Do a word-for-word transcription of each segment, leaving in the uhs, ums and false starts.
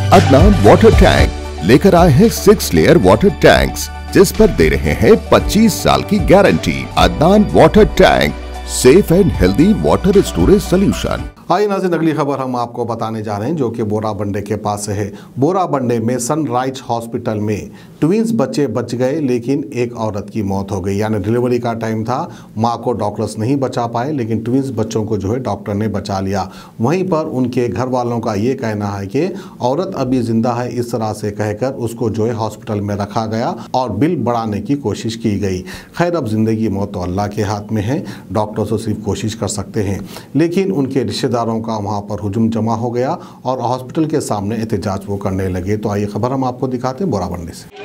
Adnan water tank लेकर आए हैं सिक्स लेयर वाटर टैंक्स, जिस पर दे रहे हैं पच्चीस साल की गारंटी। Adnan water tank, safe and healthy water storage solution. आइए नाज़रीन, अगली खबर हम आपको बताने जा रहे हैं जो कि बोराबंडे के पास है। बोराबंडे में सनराइज हॉस्पिटल में ट्विंस बच्चे बच गए, लेकिन एक औरत की मौत हो गई। यानी डिलीवरी का टाइम था, मां को डॉक्टर्स नहीं बचा पाए, लेकिन ट्विंस बच्चों को जो है डॉक्टर ने बचा लिया। वहीं पर उनके घर वालों का ये कहना है कि औरत अभी जिंदा है, इस तरह से कहकर उसको जो है हॉस्पिटल में रखा गया और बिल बढ़ाने की कोशिश की गई। खैर, अब जिंदगी मौत तो अल्लाह के हाथ में है, डॉक्टर तो सिर्फ कोशिश कर सकते हैं। लेकिन उनके रिश्तेदारों का वहां पर हुजूम जमा हो गया और हॉस्पिटल के सामने एहतजाज वो करने लगे। तो आइए खबर हम आपको दिखाते हैं बोराबंडे से।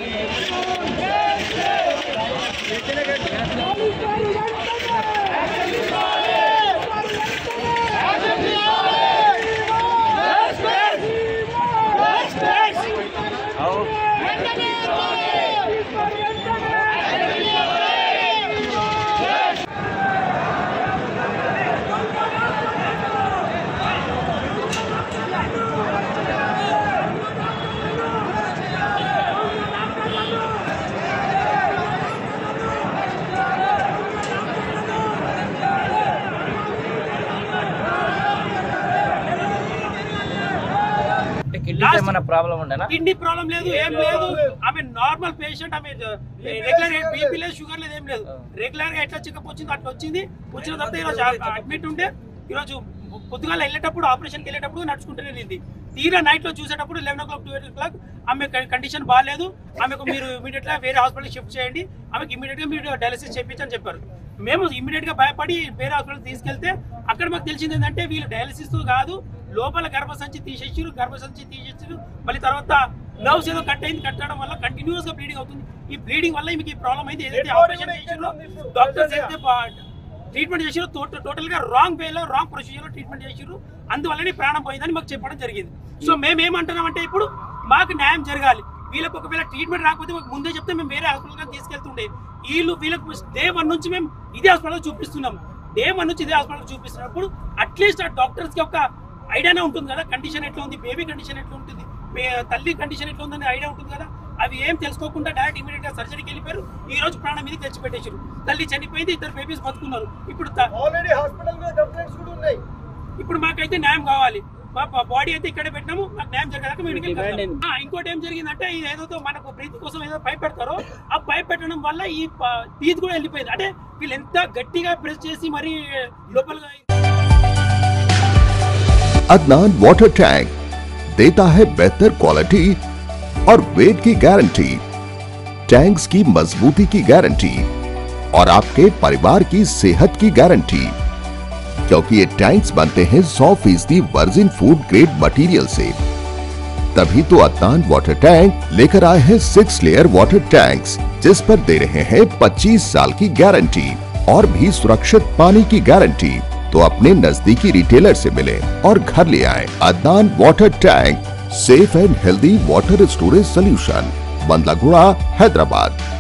ఏమైనా ప్రాబ్లం ఉండేనా? కిడ్నీ ప్రాబ్లం లేదు, ఏం లేదు. ఆమె నార్మల్ పేషెంట్, ఆమె రెగ్యులర్ బీపీ లేదు, షుగర్ లేదు, ఏం లేదు. రెగ్యులర్ గా ఎట్లా చెకప్ వచ్చింది అట్లా వచ్చింది. వచ్చిన తర్వాత ఈరోజు అడ్మిట్ ఉంటే ఈరోజు పొద్దుగాల వెళ్ళేటప్పుడు ఆపరేషన్కి వెళ్ళేటప్పుడు నడుచుకుంటూనే వెళ్ళింది. తీరా నైట్ లో చూసేటప్పుడు eleven o'clock twelve o'clock ఆమె కండిషన్ బాగాలేదు, ఆమెకు మీరు ఇమీడియట్ గా వేరే హాస్పిటల్ షిఫ్ట్ చేయండి, ఆమెకి ఇమీడియట్ గా మీరు డయాలసిస్ చేయించని చెప్పారు. మేము ఇమీడియట్ గా భయపడి వేరే హాస్పిటల్ తీసుకెళ్తే అక్కడ మాకు తెలిసింది ఏంటంటే వీళ్ళు డయాలసిస్ కాదు, లోపల గర్భసంచి తీసేసారు, గర్భసంచి తీసేసారు. మళ్ళీ తర్వాత నర్వ్స్ ఏదో కట్ అయింది, కట్టడం వల్ల కంటిన్యూస్ గా బ్లీడింగ్ అవుతుంది. ఈ బ్లీడింగ్ వల్ల మీకు ఈ ప్రాబ్లం అయింది. ఏదైతే ఆపరేషన్ చేసారో డాక్టర్స్ అయితే ట్రీట్మెంట్ చేసారో టోటల్ గా రాంగ్ వేలో రాంగ్ ప్రొసీజర్ లో ట్రీట్మెంట్ చేసారు, అందువల్లనే ప్రాణం పోయిందని మాకు చెప్పడం జరిగింది. సో మేము ఏమంటున్నామంటే ఇప్పుడు మాకు న్యాయం జరగాలి. వీళ్ళకి ఒకవేళ ట్రీట్మెంట్ రాకపోతే మాకు ముందే చెప్తే మేము వేరే హాస్పిటల్ తీసుకెళ్తుండే. వీళ్ళు వీళ్ళకి డే వన్ నుంచి మేము ఇదే హాస్పిటల్ చూపిస్తున్నాం. డే వన్ నుంచి ఇదే హాస్పిటల్ చూపిస్తున్నప్పుడు అట్లీస్ట్ ఆ డాక్టర్స్ కి ఒక ఐడియానే ఉంటుంది కదా, కండిషన్ ఎట్లా ఉంది, బేబీ కండిషన్ ఎట్లా ఉంటుంది, తల్లి కండిషన్ ఎట్లా ఉందని ఐడియా ఉంటుంది కదా. అవి ఏం తెలుసుకోకుండా డైరెక్ట్ ఇమీడియట్ గా సర్జరీకి వెళ్ళిపోయారు. ఈ రోజు ప్రాణం మీద తెచ్చిపెట్టేసారు. తల్లి చనిపోయింది, ఇద్దరు బేబీస్ బతుకున్నారు. ఇప్పుడు ఇప్పుడు మాకైతే న్యాయం కావాలి. బాడీ అయితే ఇక్కడే పెట్టినాము, మాకు న్యాయం జరగదాక మేము. ఇంకోటి ఏం జరిగిందంటే ఏదో మనకు బ్రీత్ కోసం ఏదో పైప్ పెడతారో ఆ పైప్ పెట్టడం వల్ల ఈ బ్రీత్ కూడా వెళ్ళిపోయింది. అంటే వీళ్ళు ఎంత గట్టిగా ప్రెస్ చేసి మరి లోపలగా. अदनान वाटर टैंक देता है बेहतर क्वालिटी और वेट की गारंटी, टैंक्स की मजबूती की गारंटी और आपके परिवार की सेहत की गारंटी, क्योंकि ये टैंक्स बनते हैं सौ फीसदी वर्जिन फूड ग्रेड मटेरियल से। तभी तो अदनान वाटर टैंक लेकर आए हैं सिक्स लेयर वाटर टैंक्स, जिस पर दे रहे हैं पच्चीस साल की गारंटी और भी सुरक्षित पानी की गारंटी। तो अपने नजदीकी रिटेलर से मिले और घर ले आए Adnan water tank, safe and healthy water storage solution, Bandlaguda, Hyderabad.